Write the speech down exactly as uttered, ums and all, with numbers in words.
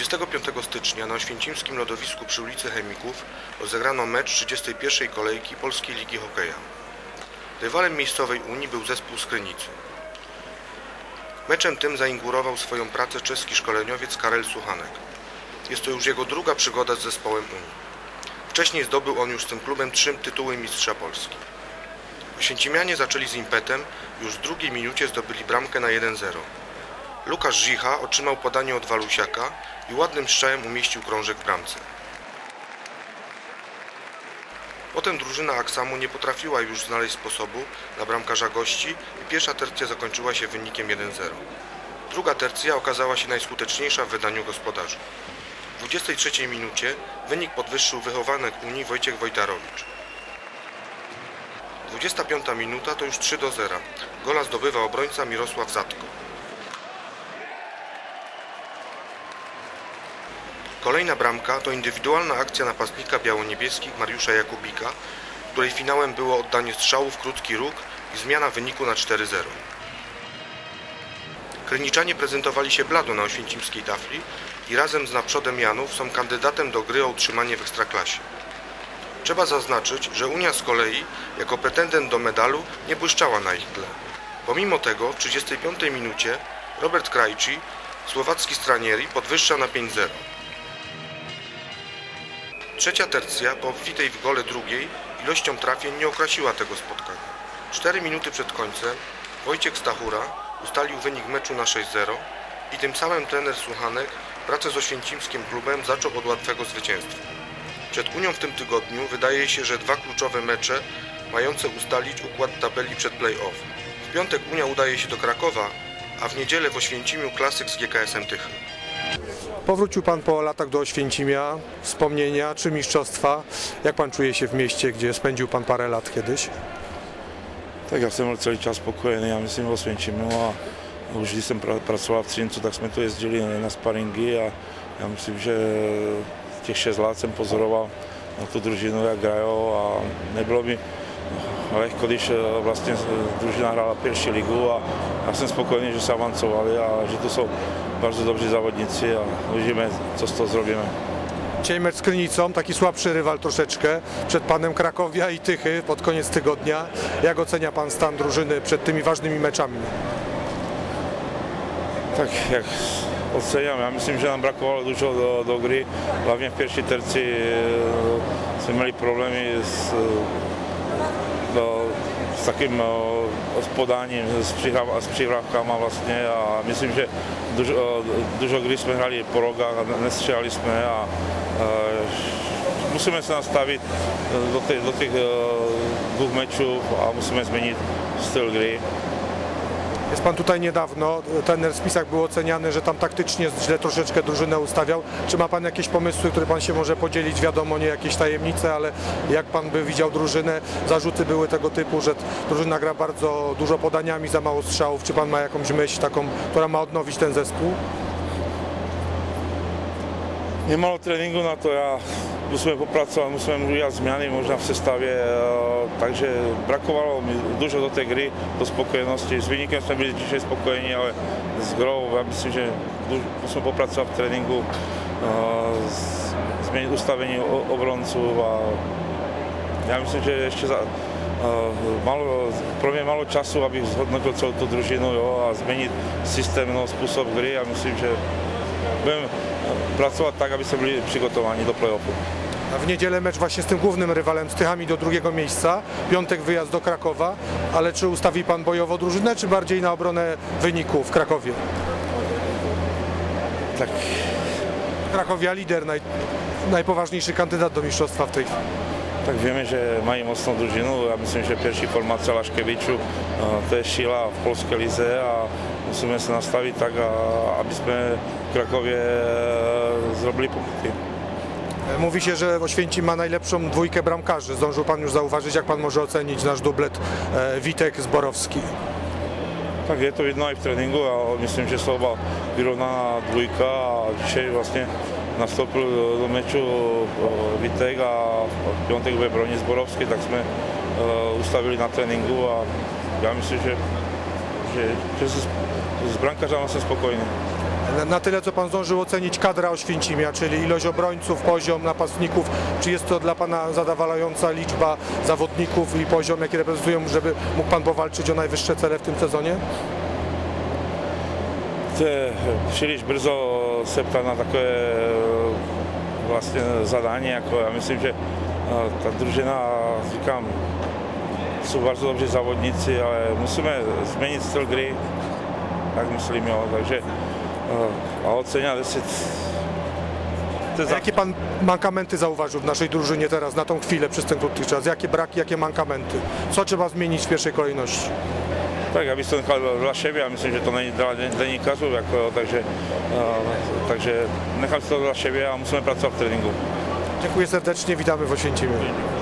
dwudziestego piątego stycznia na oświęcimskim lodowisku przy ulicy Chemików rozegrano mecz trzydziestej pierwszej kolejki Polskiej Ligi Hokeja. Rywalem miejscowej Unii był zespół z Krynicy. Meczem tym zainaugurował swoją pracę czeski szkoleniowiec Karel Suchanek. Jest to już jego druga przygoda z zespołem Unii. Wcześniej zdobył on już z tym klubem trzy tytuły mistrza Polski. Oświęcimianie zaczęli z impetem, już w drugiej minucie zdobyli bramkę na jeden zero. Łukasz Zicha otrzymał podanie od Walusiaka i ładnym strzałem umieścił krążek w bramce. Potem drużyna Aksamu nie potrafiła już znaleźć sposobu na bramkarza gości i pierwsza tercja zakończyła się wynikiem jeden zero. Druga tercja okazała się najskuteczniejsza w wydaniu gospodarzy. W dwudziestej trzeciej minucie wynik podwyższył wychowanek Unii Wojciech Wojtarowicz. dwudziesta piąta minuta to już trzy do zera. Gola zdobywa obrońca Mirosław Zatko. Kolejna bramka to indywidualna akcja napastnika biało-niebieskich Mariusza Jakubika, której finałem było oddanie strzału w krótki róg i zmiana wyniku na cztery zero. Kryniczanie prezentowali się blado na oświęcimskiej tafli i razem z Naprzodem Janów są kandydatem do gry o utrzymanie w Ekstraklasie. Trzeba zaznaczyć, że Unia z kolei jako pretendent do medalu nie błyszczała na ich tle. Pomimo tego w trzydziestej piątej minucie Robert Krajci, słowacki stranieri, podwyższa na pięć zero. Trzecia tercja po obfitej w gole drugiej ilością trafień nie okrasiła tego spotkania. Cztery minuty przed końcem Wojciech Stachura ustalił wynik meczu na sześć zero i tym samym trener Suchanek pracę z oświęcimskim klubem zaczął od łatwego zwycięstwa. Przed Unią w tym tygodniu wydaje się, że dwa kluczowe mecze mające ustalić układ tabeli przed play-off. W piątek Unia udaje się do Krakowa, a w niedzielę w Oświęcimiu klasyk z G K S-em Tychy. Powrócił Pan po latach do Oświęcimia, wspomnienia czy mistrzostwa. Jak Pan czuje się w mieście, gdzie spędził Pan parę lat kiedyś? Tak, já jsem byl celý čas spokojený, já myslím v Osvěńčimu a už když jsem pracoval v Třincu, tak jsme tu jezdili na sparingy a já myslím, že těch šest let jsem pozoroval na tu družinu, jak hrajou a nebylo mi lehko, když vlastně družina hrála pierwší ligu a já jsem spokojený, že se avancovali a že tu jsou bardzo dobrzy zawodnicy a uvidíme, co z toho zrobimy. Dzisiaj mecz z Krynicą, taki słabszy rywal troszeczkę, przed Panem Krakowia i Tychy pod koniec tygodnia. Jak ocenia Pan stan drużyny przed tymi ważnymi meczami? Tak, jak oceniam, ja myslím, že nám brakovalo dużo do, do gry, hlavně v pierwszej terci jsme měli problémy s, do, s takým s podáním, s, přihráv, s přihrávkama vlastně a myslím, že dużo, dużo gry jsme hrali po rogách a nestřelali jsme a, a musíme se nastavit do těch, do těch dwóch meczów a musíme změnit styl gry. Jest Pan tutaj niedawno, trener w spisach był oceniany, że tam taktycznie źle troszeczkę drużynę ustawiał. Czy ma Pan jakieś pomysły, które Pan się może podzielić? Wiadomo, nie jakieś tajemnice, ale jak Pan by widział drużynę? Zarzuty były tego typu, że drużyna gra bardzo dużo podaniami, za mało strzałów. Czy Pan ma jakąś myśl taką, która ma odnowić ten zespół? Nie malo tréninku na to, já musíme popracovat, musíme udělat změny možná v sestavě, takže brakovalo mi dużo do té hry, do spokojenosti. S výnikem jsme byli těžší spokojení, ale s hrou, já myslím, že musíme popracovat v tréninku, změnit ustavení obronců a já myslím, že ještě za, malo, pro mě malo času, abych zhodnotil celou tu družinu jo, a změnit systém, no, způsob hry a myslím, že budeme pracować tak, abyśmy byli przygotowani do play-offu. A w niedzielę mecz właśnie z tym głównym rywalem, z Tychami do drugiego miejsca. Piątek wyjazd do Krakowa, ale czy ustawi Pan bojowo drużynę, czy bardziej na obronę wyniku w Krakowie? Tak. Krakowia lider, naj, najpoważniejszy kandydat do mistrzostwa w tej chwili. Tak wiemy, že mají mocnou družinu. Já myslím, že pierwší formace Laškevičů to je síla v polské lize a musíme se nastavit tak, aby jsme v Krakově zrobili punkty. Mówi się, że Oświęcim ma najlepszą dwójkę bramkarzy. Zdążył Pan już zauważyć, jak Pan może ocenić nasz dublet Witek-Zborowski? Tak je to vidno i v tréninku a myslím, že jsou oba vyrovnaná dvojka a dzisiaj vlastně nastoupil do meču Vitek a v piątek bude broniť Zborovský, tak jsme ustavili na tréninku a já myslím, že, że, że z, z bramkarzem jestem spokojny. Na, na tyle, co pan zdążył ocenić kadra Oświęcimia, czyli ilość obrońców, poziom napastników, czy jest to dla pana zadowalająca liczba zawodników i poziom, jaki reprezentują, żeby mógł pan powalczyć o najwyższe cele w tym sezonie? Te, příliš brzo se ptát na takové vlastně zadání, jako já myslím, že ta družina, říkám, jsou bardzo dobří závodníci, ale musíme změnit styl hry, tak myslím, jo, takže a ocenia deset. A jakie pan mankamenty zauważył w naszej drużynie teraz, na tą chwilę, przez ten krótki czas? Jakie braki, jakie mankamenty? Co trzeba zmienić w pierwszej kolejności? Tak, já bych to nechal dla sebe, já myslím, že to není dla denníkařů, jako, takže, takže nechám si to dla sebe a musíme pracovat v tréninku. Dziękuję serdecznie, witamy w Oświęcimiu.